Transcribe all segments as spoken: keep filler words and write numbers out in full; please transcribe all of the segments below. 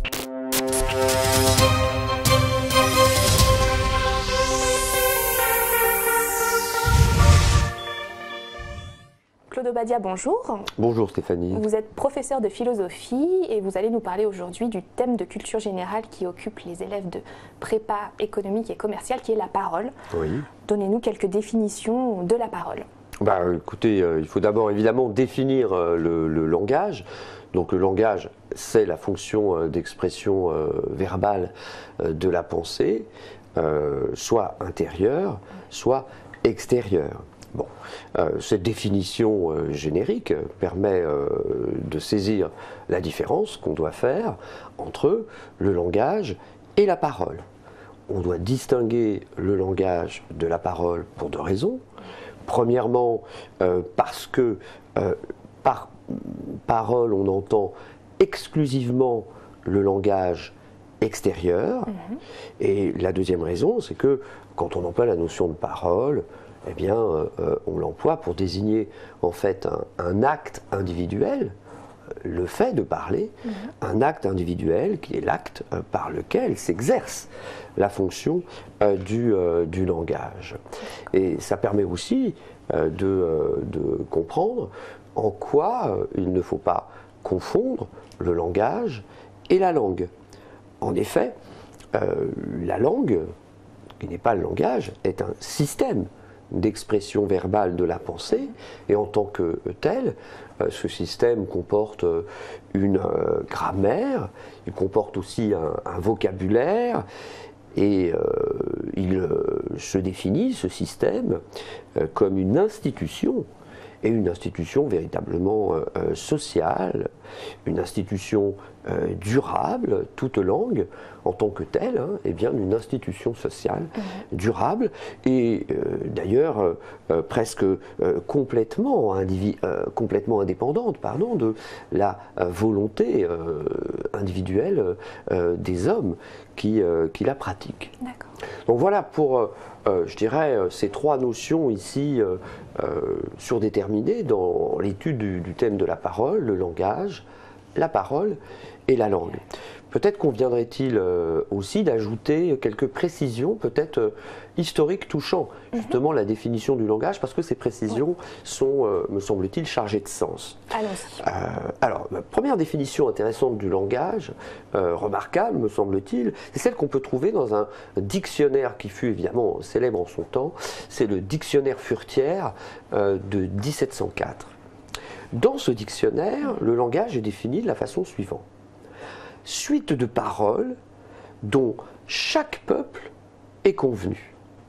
Claude Obadia, bonjour. Bonjour Stéphanie. Vous êtes professeur de philosophie et vous allez nous parler aujourd'hui du thème de culture générale qui occupe les élèves de prépa économique et commerciale, qui est la parole. Oui. Donnez-nous quelques définitions de la parole. Bah, écoutez, euh, il faut d'abord évidemment définir euh, le, le langage. Donc le langage, c'est la fonction euh, d'expression euh, verbale euh, de la pensée, euh, soit intérieure, soit extérieure. Bon, euh, cette définition euh, générique euh, permet euh, de saisir la différence qu'on doit faire entre le langage et la parole. On doit distinguer le langage de la parole pour deux raisons. Premièrement, euh, parce que euh, par parole, on entend exclusivement le langage extérieur. Mmh. Et la deuxième raison, c'est que quand on emploie la notion de parole, eh bien, euh, on l'emploie pour désigner en fait un, un acte individuel, le fait de parler, mmh. un acte individuel qui est l'acte euh, par lequel s'exerce la fonction euh, du, euh, du langage. Et ça permet aussi euh, de, euh, de comprendre en quoi euh, il ne faut pas confondre le langage et la langue. En effet, euh, la langue, qui n'est pas le langage, est un système d'expression verbale de la pensée, et en tant que tel, euh, ce système comporte euh, une euh, grammaire, il comporte aussi un, un vocabulaire, et euh, il euh, se définit, ce système, euh, comme une institution, et une institution véritablement euh, sociale, une institution euh, durable, toute langue, en tant que telle, hein, est bien une institution sociale mmh. durable, et euh, d'ailleurs euh, euh, presque euh, complètement, indivi euh, complètement indépendante pardon, de la euh, volonté euh, individuelle euh, des hommes qui, euh, qui la pratiquent. Donc voilà pour, euh, euh, je dirais, ces trois notions ici euh, euh, surdéterminées dans l'étude du, du thème de la parole, le langage, la parole et la langue. Peut-être conviendrait-il euh, aussi d'ajouter quelques précisions, peut-être euh, historiques touchant justement mm-hmm. la définition du langage, parce que ces précisions ouais. sont, euh, me semble-t-il, chargées de sens. Allons-y. Euh, alors, la première définition intéressante du langage, euh, remarquable, me semble-t-il, c'est celle qu'on peut trouver dans un dictionnaire qui fut évidemment célèbre en son temps, c'est le dictionnaire Furetière euh, de dix-sept cent quatre. Dans ce dictionnaire, le langage est défini de la façon suivante. Suite de paroles dont chaque peuple est convenu.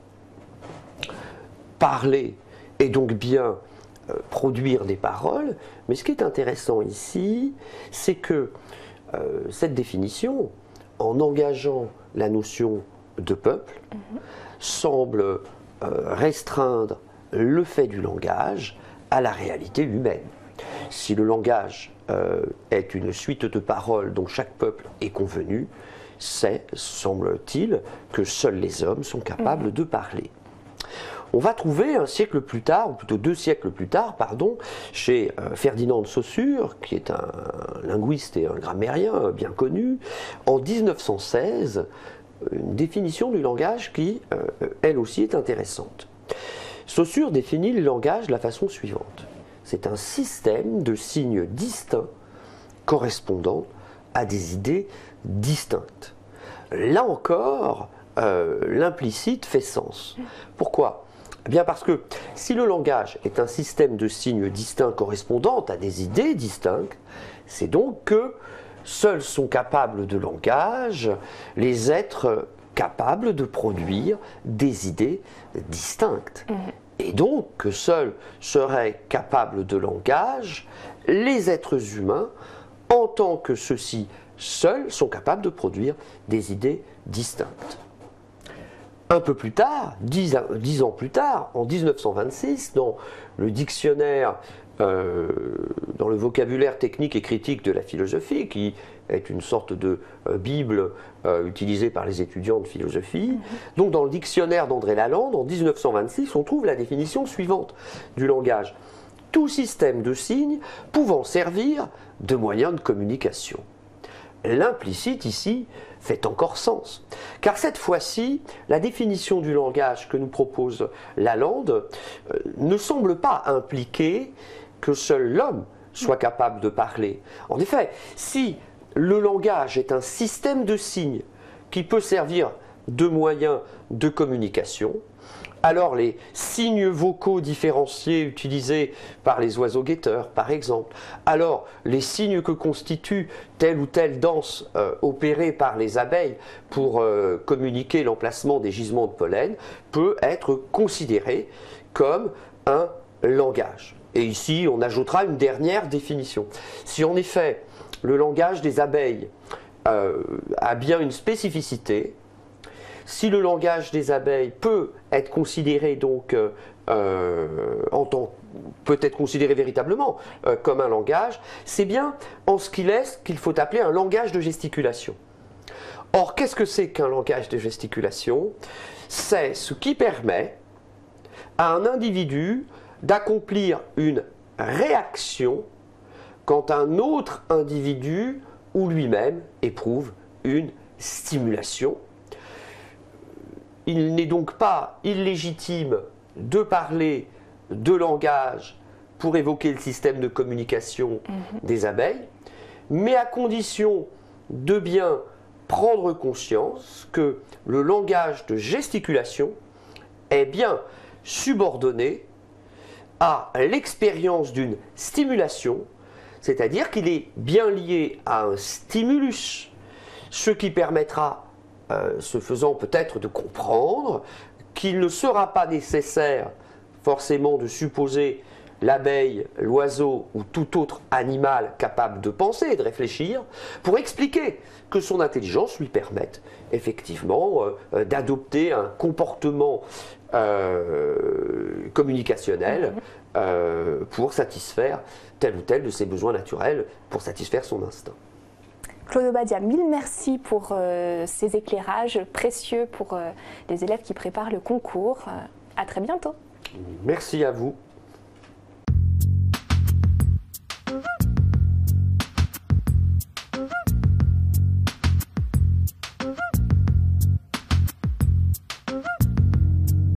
Parler est donc bien euh, produire des paroles, mais ce qui est intéressant ici, c'est que euh, cette définition, en engageant la notion de peuple, mmh. semble euh, restreindre le fait du langage à la réalité humaine. Si le langage euh, est une suite de paroles dont chaque peuple est convenu, c'est, semble-t-il, que seuls les hommes sont capables mmh. de parler. On va trouver un siècle plus tard, ou plutôt deux siècles plus tard, pardon, chez euh, Ferdinand de Saussure, qui est un linguiste et un grammairien bien connu, en mille neuf cent seize, une définition du langage qui, euh, elle aussi, est intéressante. Saussure définit le langage de la façon suivante. C'est un système de signes distincts correspondant à des idées distinctes. Là encore, euh, l'implicite fait sens. Pourquoi ? Eh bien parce que si le langage est un système de signes distincts correspondant à des idées distinctes, c'est donc que seuls sont capables de langage les êtres capables de produire des idées distinctes. Mmh. Et donc que seuls seraient capables de langage les êtres humains, en tant que ceux-ci seuls sont capables de produire des idées distinctes. Un peu plus tard, dix, dix ans plus tard, en mille neuf cent vingt-six, dans le dictionnaire, euh, dans le vocabulaire technique et critique de la philosophie, qui est une sorte de euh, bible euh, utilisée par les étudiants de philosophie, mmh. donc dans le dictionnaire d'André Lalande, en mille neuf cent vingt-six, on trouve la définition suivante du langage. Tout système de signes pouvant servir de moyen de communication. l'implicite ici fait encore sens. Car cette fois-ci, la définition du langage que nous propose Lalande euh, ne semble pas impliquer que seul l'homme soit capable de parler. En effet, si le langage est un système de signes qui peut servir de moyen de communication, alors les signes vocaux différenciés utilisés par les oiseaux guetteurs, par exemple, alors les signes que constitue telle ou telle danse euh, opérée par les abeilles pour euh, communiquer l'emplacement des gisements de pollen, peut être considéré comme un langage. Et ici, on ajoutera une dernière définition. Si en effet, le langage des abeilles euh, a bien une spécificité, si le langage des abeilles peut être considéré donc euh, euh, en tant peut être considéré véritablement euh, comme un langage, c'est bien en ce qu'il est ce qu'il faut appeler un langage de gesticulation. Or, qu'est-ce que c'est qu'un langage de gesticulation? C'est ce qui permet à un individu d'accomplir une réaction quand un autre individu ou lui-même éprouve une stimulation. Il n'est donc pas illégitime de parler de langage pour évoquer le système de communication mmh. des abeilles, mais à condition de bien prendre conscience que le langage de gesticulation est bien subordonné à l'expérience d'une stimulation, c'est-à-dire qu'il est bien lié à un stimulus, ce qui permettra Euh, ce faisant peut-être de comprendre qu'il ne sera pas nécessaire forcément de supposer l'abeille, l'oiseau ou tout autre animal capable de penser et de réfléchir pour expliquer que son intelligence lui permette effectivement euh, d'adopter un comportement euh, communicationnel euh, pour satisfaire tel ou tel de ses besoins naturels, pour satisfaire son instinct. Claude Obadia, mille merci pour euh, ces éclairages précieux pour euh, les élèves qui préparent le concours. Euh, à très bientôt. Merci à vous.